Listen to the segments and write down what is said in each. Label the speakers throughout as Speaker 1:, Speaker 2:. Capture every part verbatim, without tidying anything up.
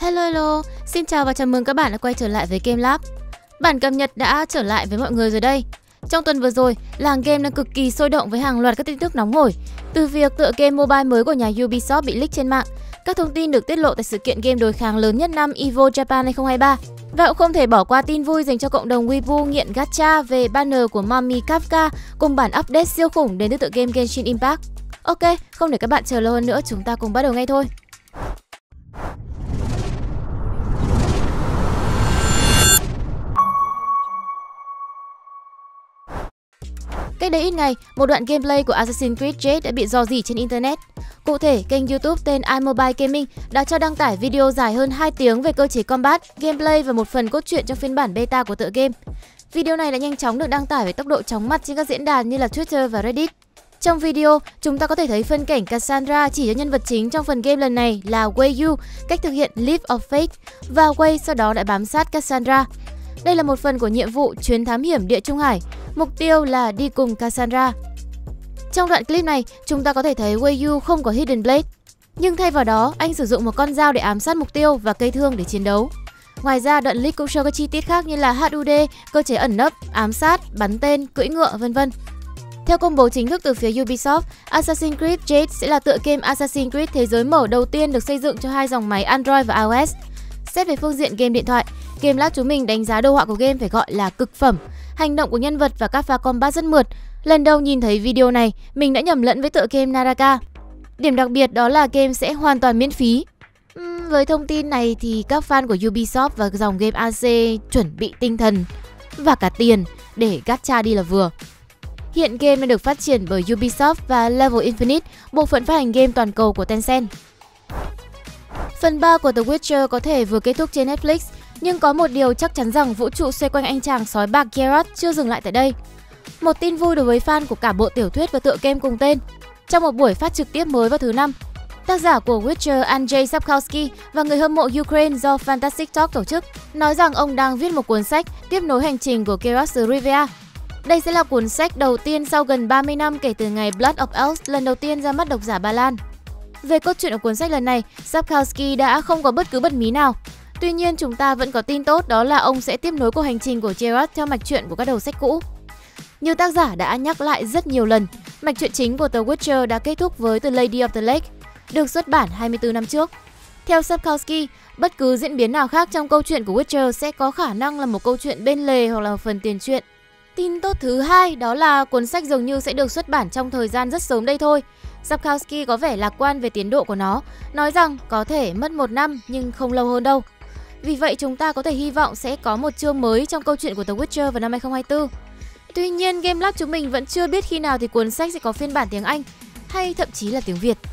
Speaker 1: Hello hello, xin chào và chào mừng các bạn đã quay trở lại với Game Lab. Bản cập nhật đã trở lại với mọi người rồi đây. Trong tuần vừa rồi, làng game đang cực kỳ sôi động với hàng loạt các tin tức nóng hổi. Từ việc tựa game mobile mới của nhà Ubisoft bị leak trên mạng, các thông tin được tiết lộ tại sự kiện game đối kháng lớn nhất năm Evo Japan hai không hai ba. Và cũng không thể bỏ qua tin vui dành cho cộng đồng Weibo nghiện gacha về banner của Mommy Kafka cùng bản update siêu khủng đến từ tựa game Genshin Impact. Ok, không để các bạn chờ lâu hơn nữa, chúng ta cùng bắt đầu ngay thôi. Cách đây ít ngày, một đoạn gameplay của Assassin's Creed Jade đã bị rò rỉ trên Internet. Cụ thể, kênh YouTube tên iMobile Gaming đã cho đăng tải video dài hơn hai tiếng về cơ chế combat, gameplay và một phần cốt truyện trong phiên bản beta của tựa game. Video này đã nhanh chóng được đăng tải với tốc độ chóng mặt trên các diễn đàn như là Twitter và Reddit. Trong video, chúng ta có thể thấy phân cảnh Cassandra chỉ cho nhân vật chính trong phần game lần này là Wei Yu, cách thực hiện Leap of Faith, và Wei sau đó đã bám sát Cassandra. Đây là một phần của nhiệm vụ chuyến thám hiểm Địa Trung Hải. Mục tiêu là đi cùng Cassandra. Trong đoạn clip này, chúng ta có thể thấy Wei Yu không có Hidden Blade, nhưng thay vào đó, anh sử dụng một con dao để ám sát mục tiêu và cây thương để chiến đấu. Ngoài ra, đoạn leak cũng show các chi tiết khác như là hát u đê, cơ chế ẩn nấp, ám sát, bắn tên, cưỡi ngựa, vân vân. Theo công bố chính thức từ phía Ubisoft, Assassin's Creed Jade sẽ là tựa game Assassin's Creed thế giới mở đầu tiên được xây dựng cho hai dòng máy Android và iOS. Xét về phương diện game điện thoại, Game Lab chúng mình đánh giá đồ họa của game phải gọi là cực phẩm. Hành động của nhân vật và các pha combat rất mượt. Lần đầu nhìn thấy video này, mình đã nhầm lẫn với tựa game Naraka. Điểm đặc biệt đó là game sẽ hoàn toàn miễn phí. Uhm, với thông tin này thì các fan của Ubisoft và dòng game a xê chuẩn bị tinh thần và cả tiền để gacha đi là vừa. Hiện game đang được phát triển bởi Ubisoft và Level Infinite, bộ phận phát hành game toàn cầu của Tencent. Phần ba của The Witcher có thể vừa kết thúc trên Netflix, nhưng có một điều chắc chắn rằng vũ trụ xoay quanh anh chàng sói bạc Geralt chưa dừng lại tại đây. Một tin vui đối với fan của cả bộ tiểu thuyết và tựa game cùng tên. Trong một buổi phát trực tiếp mới vào thứ Năm, tác giả của Witcher Andrzej Sapkowski và người hâm mộ Ukraine do Fantastic Talk tổ chức nói rằng ông đang viết một cuốn sách tiếp nối hành trình của Geralt of Rivia. Đây sẽ là cuốn sách đầu tiên sau gần ba mươi năm kể từ ngày Blood of Elves lần đầu tiên ra mắt độc giả Ba Lan. Về cốt truyện của cuốn sách lần này, Sapkowski đã không có bất cứ bật mí nào. Tuy nhiên, chúng ta vẫn có tin tốt, đó là ông sẽ tiếp nối cuộc hành trình của Geralt theo mạch truyện của các đầu sách cũ. Như tác giả đã nhắc lại rất nhiều lần, mạch truyện chính của The Witcher đã kết thúc với The Lady of the Lake, được xuất bản hai mươi tư năm trước. Theo Sapkowski, bất cứ diễn biến nào khác trong câu chuyện của Witcher sẽ có khả năng là một câu chuyện bên lề hoặc là một phần tiền truyện. Tin tốt thứ hai đó là cuốn sách dường như sẽ được xuất bản trong thời gian rất sớm đây thôi. Sapkowski có vẻ lạc quan về tiến độ của nó, nói rằng có thể mất một năm nhưng không lâu hơn đâu. Vì vậy chúng ta có thể hy vọng sẽ có một chương mới trong câu chuyện của The Witcher vào năm hai không hai tư. Tuy nhiên, Game Lab chúng mình vẫn chưa biết khi nào thì cuốn sách sẽ có phiên bản tiếng Anh hay thậm chí là tiếng Việt.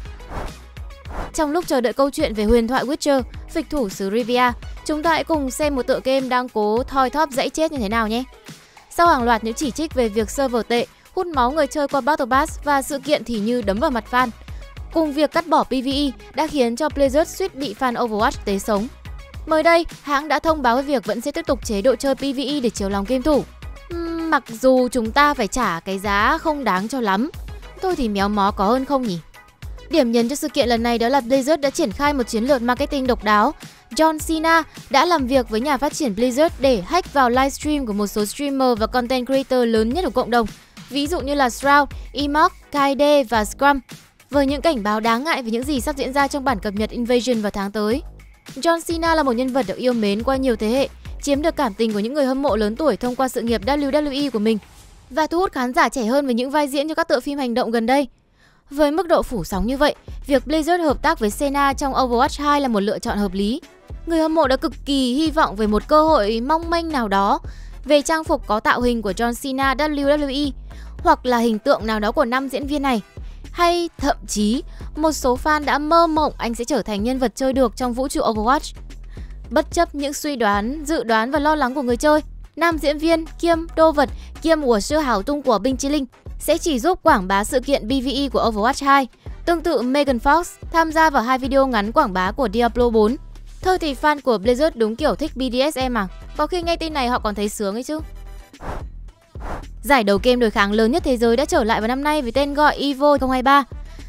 Speaker 1: Trong lúc chờ đợi câu chuyện về huyền thoại Witcher, phịch thủ xứ Rivia, chúng ta hãy cùng xem một tựa game đang cố thoi thóp dãy chết như thế nào nhé. Sau hàng loạt những chỉ trích về việc server tệ, hút máu người chơi qua Battle Pass và sự kiện thì như đấm vào mặt fan, cùng việc cắt bỏ pê vê e đã khiến cho Blizzard suýt bị fan Overwatch tế sống. Mới đây, hãng đã thông báo về việc vẫn sẽ tiếp tục chế độ chơi pê vê e để chiều lòng game thủ. Uhm, mặc dù chúng ta phải trả cái giá không đáng cho lắm, thôi thì méo mó có hơn không nhỉ? Điểm nhấn cho sự kiện lần này đó là Blizzard đã triển khai một chiến lược marketing độc đáo. John Cena đã làm việc với nhà phát triển Blizzard để hack vào livestream của một số streamer và content creator lớn nhất của cộng đồng, ví dụ như là Shroud, Emok, Kaede và Scrum, với những cảnh báo đáng ngại về những gì sắp diễn ra trong bản cập nhật Invasion vào tháng tới. John Cena là một nhân vật được yêu mến qua nhiều thế hệ, chiếm được cảm tình của những người hâm mộ lớn tuổi thông qua sự nghiệp W W E của mình và thu hút khán giả trẻ hơn với những vai diễn cho các tựa phim hành động gần đây. Với mức độ phủ sóng như vậy, việc Blizzard hợp tác với Cena trong Overwatch hai là một lựa chọn hợp lý. Người hâm mộ đã cực kỳ hy vọng về một cơ hội mong manh nào đó về trang phục có tạo hình của John Cena W W E hoặc là hình tượng nào đó của năm diễn viên này. Hay thậm chí, một số fan đã mơ mộng anh sẽ trở thành nhân vật chơi được trong vũ trụ Overwatch. Bất chấp những suy đoán, dự đoán và lo lắng của người chơi, nam diễn viên kiêm đô vật kiêm của sư hào tung của Binh Chí Linh sẽ chỉ giúp quảng bá sự kiện pê vê e của Overwatch hai. Tương tự, Megan Fox tham gia vào hai video ngắn quảng bá của Diablo bốn. Thôi thì fan của Blizzard đúng kiểu thích bê đê ét em à, có khi nghe tin này họ còn thấy sướng ấy chứ. Giải đấu game đối kháng lớn nhất thế giới đã trở lại vào năm nay với tên gọi Evo hai không hai ba.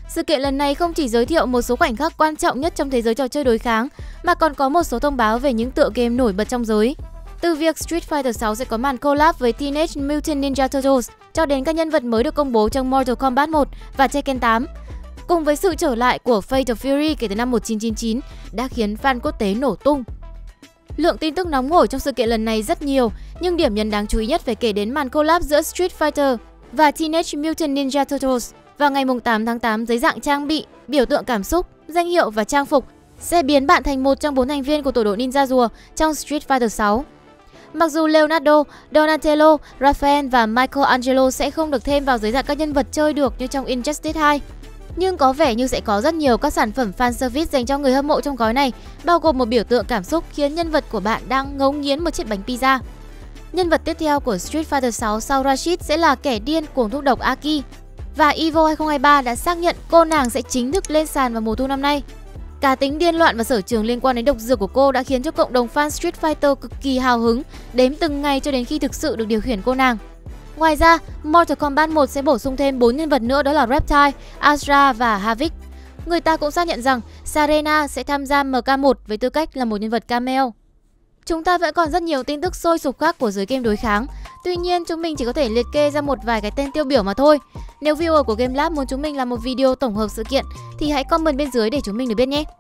Speaker 1: Sự kiện lần này không chỉ giới thiệu một số khoảnh khắc quan trọng nhất trong thế giới trò chơi đối kháng, mà còn có một số thông báo về những tựa game nổi bật trong giới. Từ việc Street Fighter sáu sẽ có màn collab với Teenage Mutant Ninja Turtles, cho đến các nhân vật mới được công bố trong Mortal Kombat một và Tekken tám. Cùng với sự trở lại của Fate of Fury kể từ năm một nghìn chín trăm chín mươi chín đã khiến fan quốc tế nổ tung. Lượng tin tức nóng hổi trong sự kiện lần này rất nhiều, nhưng điểm nhấn đáng chú ý nhất phải kể đến màn collab giữa Street Fighter và Teenage Mutant Ninja Turtles vào ngày tám tháng tám dưới dạng trang bị, biểu tượng cảm xúc, danh hiệu và trang phục sẽ biến bạn thành một trong bốn thành viên của tổ đội ninja rùa trong Street Fighter sáu. Mặc dù Leonardo, Donatello, Raphael và Michelangelo sẽ không được thêm vào giới dạng các nhân vật chơi được như trong Injustice hai, nhưng có vẻ như sẽ có rất nhiều các sản phẩm fan service dành cho người hâm mộ trong gói này, bao gồm một biểu tượng cảm xúc khiến nhân vật của bạn đang ngấu nghiến một chiếc bánh pizza. Nhân vật tiếp theo của Street Fighter sáu sau Rashid sẽ là kẻ điên cuồng thuốc độc Aki. Và Evo hai không hai ba đã xác nhận cô nàng sẽ chính thức lên sàn vào mùa thu năm nay. Cá tính điên loạn và sở trường liên quan đến độc dược của cô đã khiến cho cộng đồng fan Street Fighter cực kỳ hào hứng, đếm từng ngày cho đến khi thực sự được điều khiển cô nàng. Ngoài ra, Mortal Kombat một sẽ bổ sung thêm bốn nhân vật nữa, đó là Reptile, Astra và Havik. Người ta cũng xác nhận rằng Sarena sẽ tham gia M K một với tư cách là một nhân vật cameo. Chúng ta vẫn còn rất nhiều tin tức sôi sục khác của giới game đối kháng. Tuy nhiên, chúng mình chỉ có thể liệt kê ra một vài cái tên tiêu biểu mà thôi. Nếu viewer của Game Lab muốn chúng mình làm một video tổng hợp sự kiện thì hãy comment bên dưới để chúng mình được biết nhé.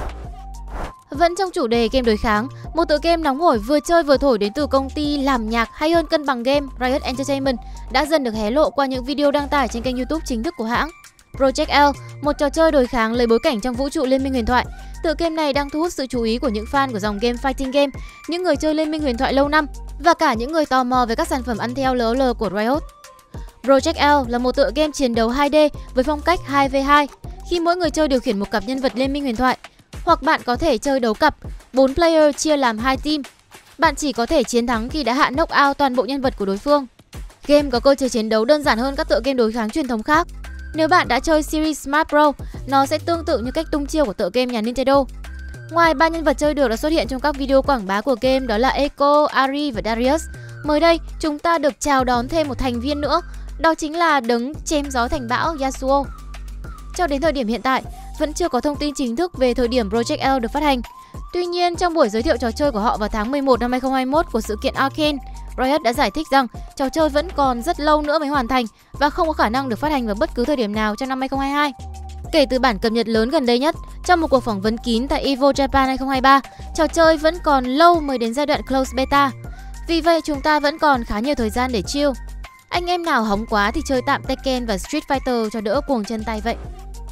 Speaker 1: Vẫn trong chủ đề game đối kháng, một tựa game nóng hổi vừa chơi vừa thổi đến từ công ty làm nhạc hay hơn cân bằng game Riot Entertainment đã dần được hé lộ qua những video đăng tải trên kênh YouTube chính thức của hãng. Project L, một trò chơi đối kháng lấy bối cảnh trong vũ trụ Liên minh huyền thoại. Tựa game này đang thu hút sự chú ý của những fan của dòng game fighting game, những người chơi Liên minh huyền thoại lâu năm và cả những người tò mò về các sản phẩm ăn theo L O L của Riot. Project L là một tựa game chiến đấu hai D với phong cách hai v hai, khi mỗi người chơi điều khiển một cặp nhân vật Liên minh huyền thoại. Hoặc bạn có thể chơi đấu cặp, bốn player chia làm hai team. Bạn chỉ có thể chiến thắng khi đã hạ knock out toàn bộ nhân vật của đối phương. Game có cơ chế chiến đấu đơn giản hơn các tựa game đối kháng truyền thống khác. Nếu bạn đã chơi series Smash Bros, nó sẽ tương tự như cách tung chiêu của tựa game nhà Nintendo. Ngoài ba nhân vật chơi được đã xuất hiện trong các video quảng bá của game, đó là Echo, Ari và Darius. Mới đây, chúng ta được chào đón thêm một thành viên nữa, đó chính là đấng chém gió thành bão Yasuo. Cho đến thời điểm hiện tại, vẫn chưa có thông tin chính thức về thời điểm Project L được phát hành. Tuy nhiên, trong buổi giới thiệu trò chơi của họ vào tháng mười một năm hai không hai mốt của sự kiện Arcane, Riot đã giải thích rằng trò chơi vẫn còn rất lâu nữa mới hoàn thành và không có khả năng được phát hành vào bất cứ thời điểm nào trong năm hai không hai hai. Kể từ bản cập nhật lớn gần đây nhất, trong một cuộc phỏng vấn kín tại Evo Japan hai không hai ba, trò chơi vẫn còn lâu mới đến giai đoạn close beta. Vì vậy, chúng ta vẫn còn khá nhiều thời gian để chill. Anh em nào hóng quá thì chơi tạm Tekken và Street Fighter cho đỡ cuồng chân tay vậy.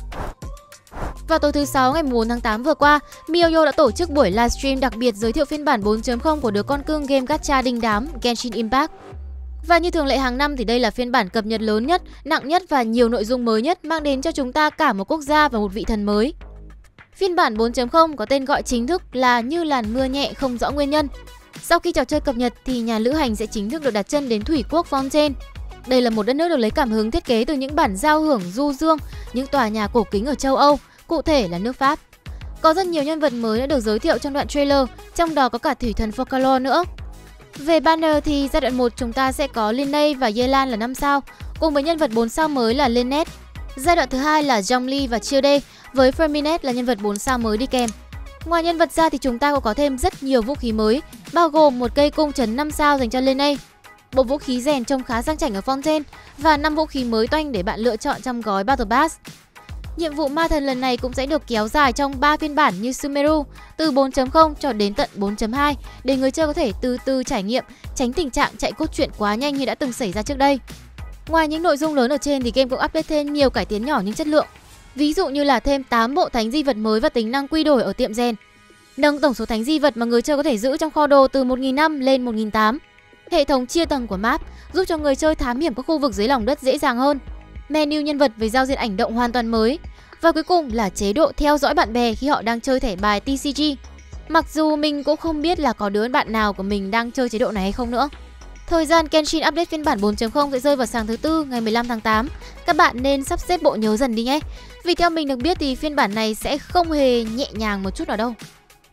Speaker 1: Vào tối thứ sáu ngày bốn tháng tám vừa qua, MiYoYo đã tổ chức buổi livestream đặc biệt giới thiệu phiên bản bốn chấm không của đứa con cưng game gacha đình đám Genshin Impact. Và như thường lệ hàng năm thì đây là phiên bản cập nhật lớn nhất, nặng nhất và nhiều nội dung mới nhất, mang đến cho chúng ta cả một quốc gia và một vị thần mới. Phiên bản bốn chấm không có tên gọi chính thức là Như làn mưa nhẹ không rõ nguyên nhân. Sau khi trò chơi cập nhật thì nhà lữ hành sẽ chính thức được đặt chân đến thủy quốc Fontaine. Đây là một đất nước được lấy cảm hứng thiết kế từ những bản giao hưởng du dương, những tòa nhà cổ kính ở châu Âu, cụ thể là nước Pháp. Có rất nhiều nhân vật mới đã được giới thiệu trong đoạn trailer, trong đó có cả thủy thần Focalor nữa. Về banner thì giai đoạn một chúng ta sẽ có Linnea và Yelan là năm sao, cùng với nhân vật bốn sao mới là Lynette. Giai đoạn thứ hai là Zhongli và Childe với Ferminet là nhân vật bốn sao mới đi kèm. Ngoài nhân vật ra thì chúng ta cũng có thêm rất nhiều vũ khí mới, bao gồm một cây cung trấn năm sao dành cho Linnea, bộ vũ khí rèn trông khá sang chảnh ở Fontaine và năm vũ khí mới toanh để bạn lựa chọn trong gói Battle Pass. Nhiệm vụ ma thần lần này cũng sẽ được kéo dài trong ba phiên bản như Sumeru, từ bốn chấm không cho đến tận bốn chấm hai để người chơi có thể từ từ trải nghiệm, tránh tình trạng chạy cốt truyện quá nhanh như đã từng xảy ra trước đây. Ngoài những nội dung lớn ở trên thì game cũng update thêm nhiều cải tiến nhỏ nhưng chất lượng. Ví dụ như là thêm tám bộ thánh di vật mới và tính năng quy đổi ở tiệm rèn, nâng tổng số thánh di vật mà người chơi có thể giữ trong kho đồ từ một nghìn năm lên một nghìn tám trăm. Hệ thống chia tầng của map giúp cho người chơi thám hiểm các khu vực dưới lòng đất dễ dàng hơn. Menu nhân vật với giao diện ảnh động hoàn toàn mới. Và cuối cùng là chế độ theo dõi bạn bè khi họ đang chơi thẻ bài tê xê giê. Mặc dù mình cũng không biết là có đứa bạn nào của mình đang chơi chế độ này hay không nữa. Thời gian Genshin update phiên bản bốn chấm không sẽ rơi vào sáng thứ tư ngày mười lăm tháng tám. Các bạn nên sắp xếp bộ nhớ dần đi nhé. Vì theo mình được biết thì phiên bản này sẽ không hề nhẹ nhàng một chút nào đâu.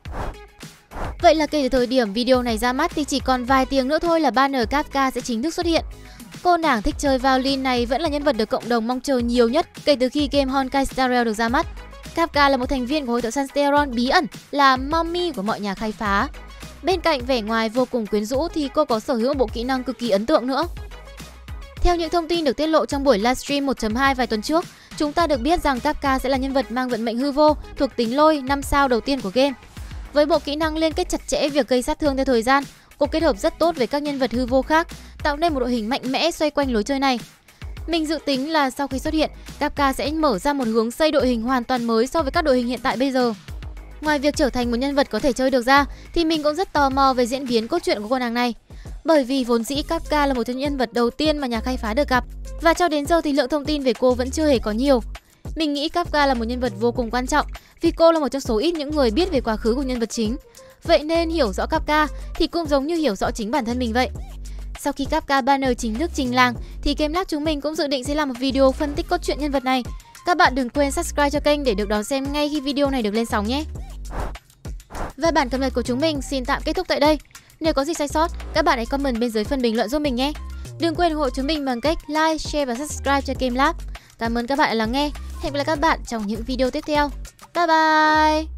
Speaker 1: Vậy là kể từ thời điểm video này ra mắt thì chỉ còn vài tiếng nữa thôi là banner Kafka sẽ chính thức xuất hiện. Cô nàng thích chơi violin này vẫn là nhân vật được cộng đồng mong chờ nhiều nhất kể từ khi game Honkai Star Rail được ra mắt. Kafka là một thành viên của hội thợ săn Steron bí ẩn, là mommy của mọi nhà khai phá. Bên cạnh vẻ ngoài vô cùng quyến rũ thì cô có sở hữu bộ kỹ năng cực kỳ ấn tượng nữa. Theo những thông tin được tiết lộ trong buổi livestream một chấm hai vài tuần trước, chúng ta được biết rằng Kafka sẽ là nhân vật mang vận mệnh hư vô, thuộc tính lôi, năm sao đầu tiên của game. Với bộ kỹ năng liên kết chặt chẽ việc gây sát thương theo thời gian, cô kết hợp rất tốt với các nhân vật hư vô khác, tạo nên một đội hình mạnh mẽ xoay quanh lối chơi này. Mình dự tính là sau khi xuất hiện, Kafka sẽ mở ra một hướng xây đội hình hoàn toàn mới so với các đội hình hiện tại bây giờ. Ngoài việc trở thành một nhân vật có thể chơi được ra, thì mình cũng rất tò mò về diễn biến cốt truyện của cô nàng này. Bởi vì vốn dĩ Kafka là một trong những nhân vật đầu tiên mà nhà khai phá được gặp, và cho đến giờ thì lượng thông tin về cô vẫn chưa hề có nhiều. Mình nghĩ Kafka là một nhân vật vô cùng quan trọng, vì cô là một trong số ít những người biết về quá khứ của nhân vật chính. Vậy nên hiểu rõ Kafka thì cũng giống như hiểu rõ chính bản thân mình vậy. Sau khi Kafka banner chính thức trình làng thì Gamelab chúng mình cũng dự định sẽ làm một video phân tích cốt truyện nhân vật này. Các bạn đừng quên subscribe cho kênh để được đón xem ngay khi video này được lên sóng nhé. Và bản cập nhật của chúng mình xin tạm kết thúc tại đây. Nếu có gì sai sót, các bạn hãy comment bên dưới phần bình luận giúp mình nhé. Đừng quên ủng hộ chúng mình bằng cách like, share và subscribe cho Gamelab. Cảm ơn các bạn đã lắng nghe. Hẹn gặp lại các bạn trong những video tiếp theo. Bye bye!